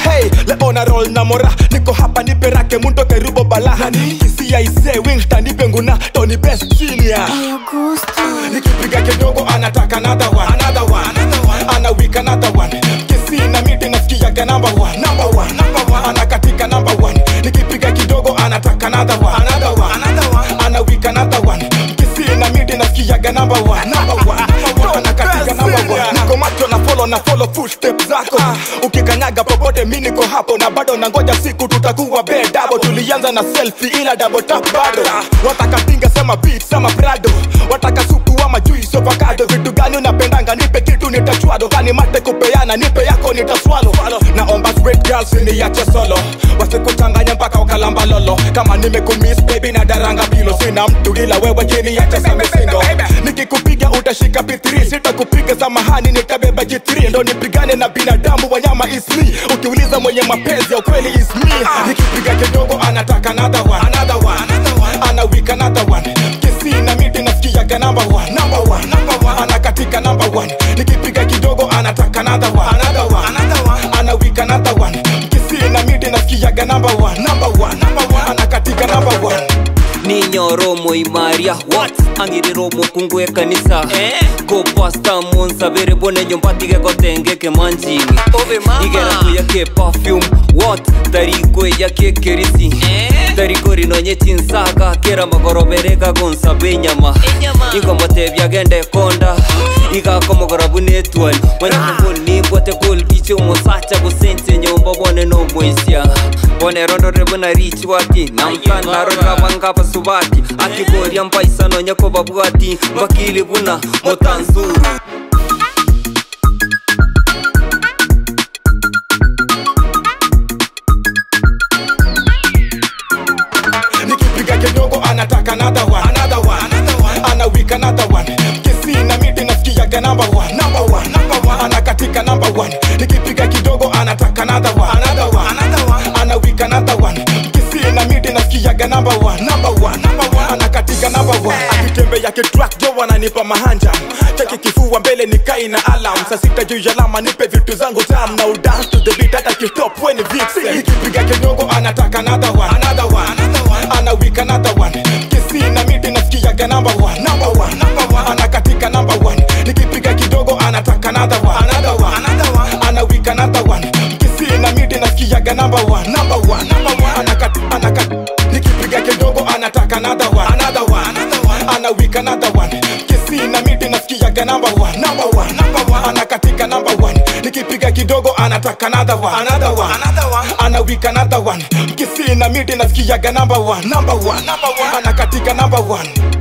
Hey, leo na roll na mora, niko hapa nipe rake mundo kerubo balaha. Kisia ise wingta nipe nguna, Tony Best Senior. Nikipiga kidogo anataka another one, another one, another one. Ana week another one. Kisi na miti nasikia ke number one, number one, number one. Anakatika number one. Nikipiga kidogo anataka another one, another one, another one. Ana week another one. Kisi na miti nasikia ke number one, number one, number one. Anakatika number one. Niko macho na follow footsteps zako. Ukikanyaga popote mimi niko hapo, na bado nangoja siku tutakuwa bed double. Tulianza na selfie ila double tap bado. Wataka tinga sema beat sama Prado, wataka supu ama juice avocado. Vitu gani unapendanga nipe kitu nitachwado, kani mate kupeana nipe yako nitaswalo. Naomba straight girls niache solo, wasikuchanganya mpaka ukalamba lolo. Kama nimekumiss baby na daranga bilo, sina mtu ila wewe chini acha same single. Nikikupiga utashika P3, sitakupiga samahani nitabeba G3. Ndo nipigane na binadamu wanyama is me, ukiuliza mwenye mapenzi ya ukweli is me. Nikipiga kidogo anataka another one, another one, another one. Ana week another one. Kisi na miti nasikia ke number one, number one, number one. Anakatika number one. Nikipiga kidogo anataka another one, another one, another one. Ana week another one. Kisi na miti nasikia ke number one, number one, number one. Anakatika number one. Ninyo romo imaria what angiri romo kungwe kanisa go pasta monsa bere bone nyombati ke kotenge ke manjini ove mama igera kuya ke perfume what tariko ya ke kerisi tariko rinonye tinsaga kera magorobereka gonsa benyama ingo motebya gende konda iga komogora bunetwan wana ngoni bote gol bicho mosacha go sense nyomba bone no moisia bone rondo rebona rich wati namkana roka banga subati akiboria mpaisa no nyako babwati bakili buna motanzuru. Nikipiga kidogo anataka another one, another one, another one. Ana week another one. Kisi na miti nasikia ke number one, number one, number one. Anakatika number one. Nikipiga kidogo anataka another one, another one, another one. Ana week another one. Kisi na miti nasikia ke number one, number one, number one. Anakatika number one. Akitembea kitrack jo wananipa mahanja, cheki kifua mbele nikai na alarm. Saa sita juu ya lama nipe vitu zangu tam, na udance to the beat hata kitop when vixen. Nikipiga kidogo anataka another one, another one, another one. Ana week another one. Kisi na miti nasikia ke number one, number one, number one. Anakatika number one. Nikipiga kidogo anataka another one, another one, another one. Ana week another one. Kisi na miti nasikia ke number one, number one, number one. Anakatika nikipiga kidogo anataka another one, another one, another one. Ana week another one. Kisi na miti nasikia ke number one, number one, number one. Anakatika number one. Nikipiga kidogo anataka another one, another one, another one. Ana week another one. Kisi na miti nasikia ke number one, number one, number one. Anakatika number one.